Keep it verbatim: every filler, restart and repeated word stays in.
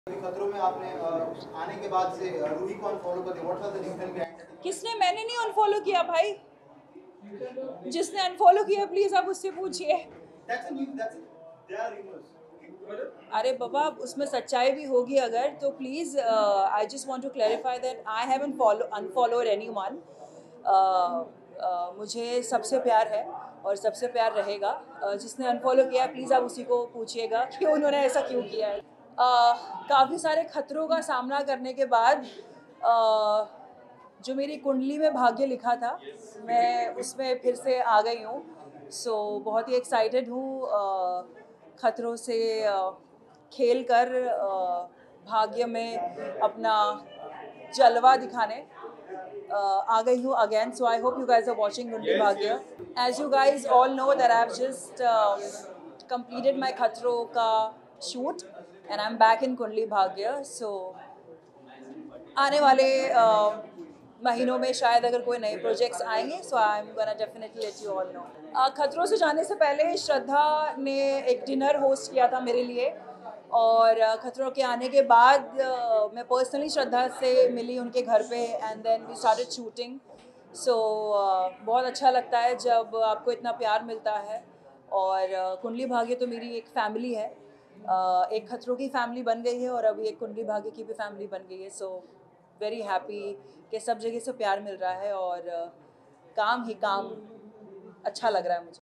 खतरों में आपने आने के बाद से रूही को अनफॉलो कर दिया। What was the reason behind that? किसने? मैंने नहीं अनफॉलो किया भाई। जिसने अनफॉलो किया प्लीज आप उससे पूछिए। That's a new that's they are rumours. अरे बाबा उसमें सच्चाई भी होगी अगर तो please I just want to clarify that I haven't follow unfollowed anyone. मुझे सबसे प्यार है और सबसे प्यार रहेगा। uh, जिसने अनफॉलो किया प्लीज़ आप उसी को पूछिएगा कि उन्होंने ऐसा क्यों किया है। uh, काफ़ी सारे खतरों का सामना करने के बाद uh, जो मेरी कुंडली में भाग्य लिखा था मैं उसमें फिर से आ गई हूँ। सो so, बहुत ही एक्साइटेड हूँ uh, खतरों से uh, खेल कर uh, भाग्य में अपना जलवा दिखाने uh, आ गई हूँ again. So I hope you guys are watching Kundi Bhagya. As you guys all know that I've just uh, completed my Khatro ka shoot and I'm back in Kundi Bhagya. So आने वाले uh, महीनों में शायद अगर कोई नए projects आएंगे so I am gonna definitely let you all know. खतरों से जाने से पहले श्रद्धा ने एक डिनर होस्ट किया था मेरे लिए और uh, खतरों के आने के बाद uh, मैं पर्सनली श्रद्धा से मिली उनके घर पे and then we started shooting. So बहुत अच्छा लगता है जब आपको इतना प्यार मिलता है और uh, कुंडली भाग्य तो मेरी एक फैमिली है। uh, एक खतरों की फैमिली बन गई है और अभी एक कुंडली भाग्य की भी फैमिली बन गई है। सो वेरी हैप्पी कि सब जगह से प्यार मिल रहा है और uh, काम ही काम अच्छा लग रहा है मुझे।